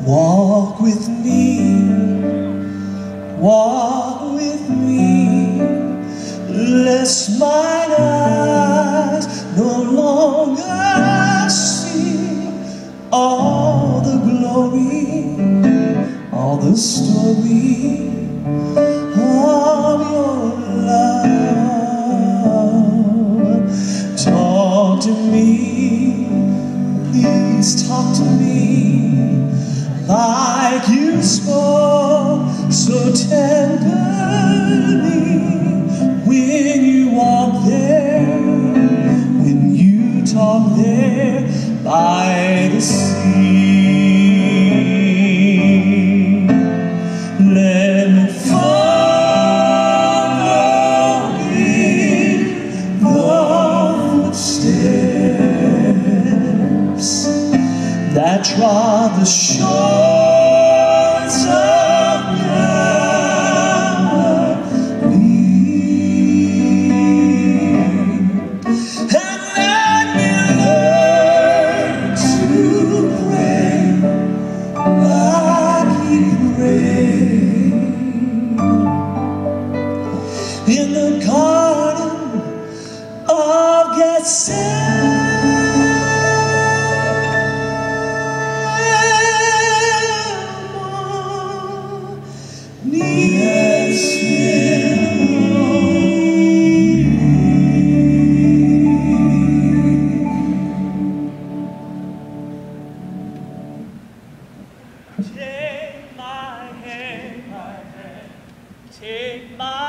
Walk with me, lest mine eyes no longer see all the glory, all the story of your love. Talk to me, please talk to me, like you spoke so tenderly when you walk there, when you talk there by the sea. Let me follow in the footsteps that trod the shores of Galilee, and let me learn to pray like He prayed in the Garden of Gethsemane. Take my hand, take my